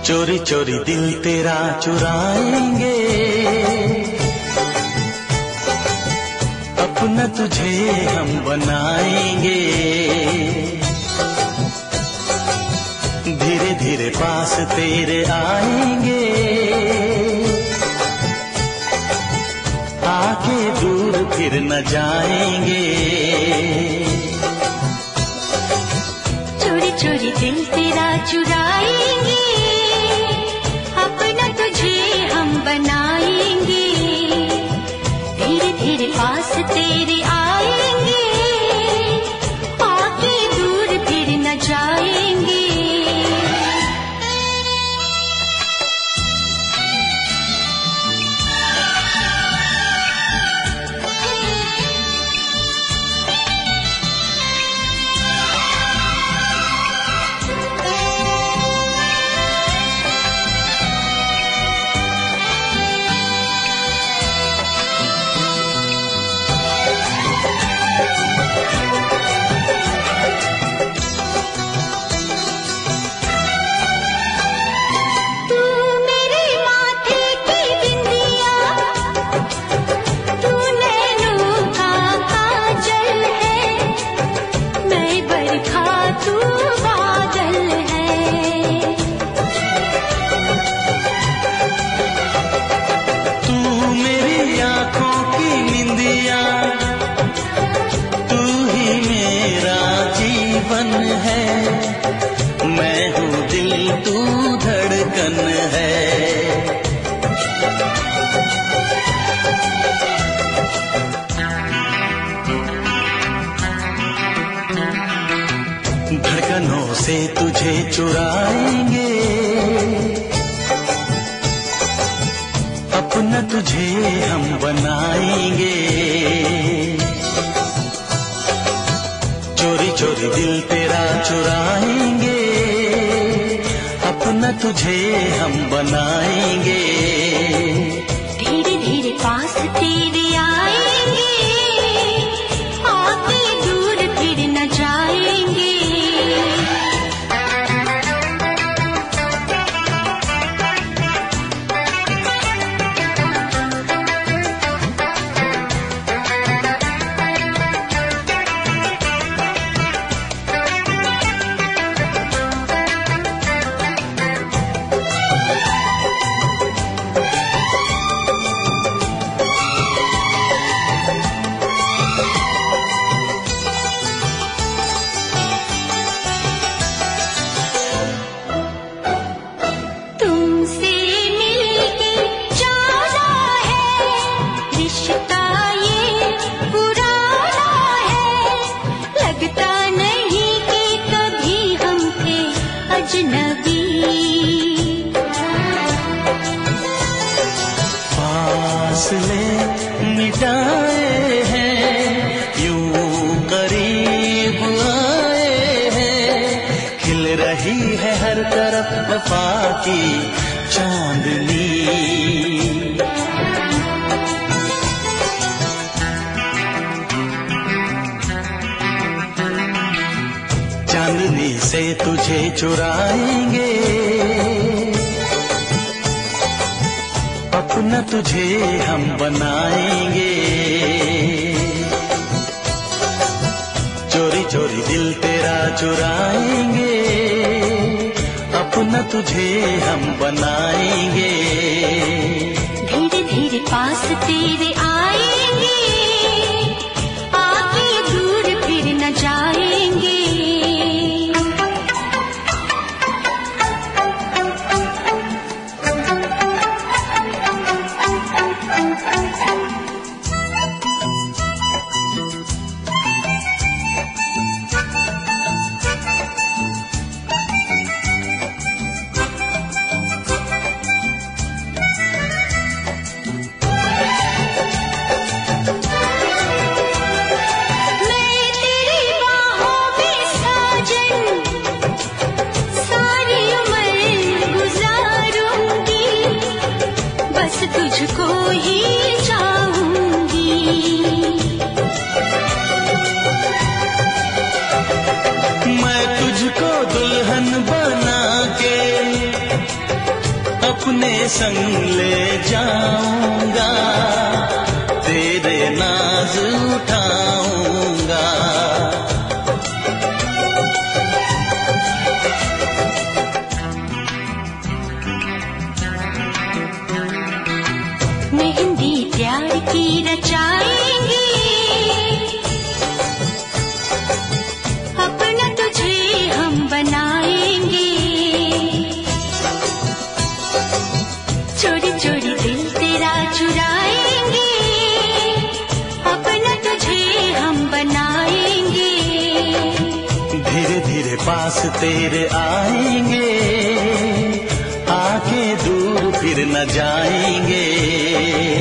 चोरी चोरी दिल तेरा चुराएंगे, अपना तुझे हम बनाएंगे। धीरे धीरे पास तेरे आएंगे, आके दूर फिर न जाएंगे। चोरी चोरी दिल तेरा चुराएंगे, अपना तुझे हम बनाएंगे। धीरे धीरे पास तेरे आएंगे, आके दूर फिर न जाएंगे। मैं हूँ दिल तू धड़कन है। धड़कनों से तुझे चुराएंगे, अपना तुझे हम बनाएंगे। चोरी चोरी दिल तेरा चुराएंगे, अपना तुझे हम बनाएंगे। धीरे धीरे पास तेरे आएंगे, आके दूर फिर न जाएंगे। फासले मिटाए हैं, यूं करीब आए हैं। खिल रही है हर तरफ वफा की चांदनी। चांदनी से तुझे चुराएंगे, अपना तुझे हम बनाएंगे। चोरी चोरी दिल तेरा चुराएंगे, अपना तुझे हम बनाएंगे। धीरे धीरे पास तेरे आएंगे, आके दूर फिर न जाएंगे। अपने संग ले जाऊंगा, तेरे नाज उठाऊंगा। मेहंदी प्यार की रचाएंगे, अपना तुझे हम बनाएंगे। चोरी चोरी दिल तेरा चुराएंगे, अपना तुझे हम बनाएंगे। धीरे धीरे पास तेरे आएंगे, आके दूर फिर न जाएंगे।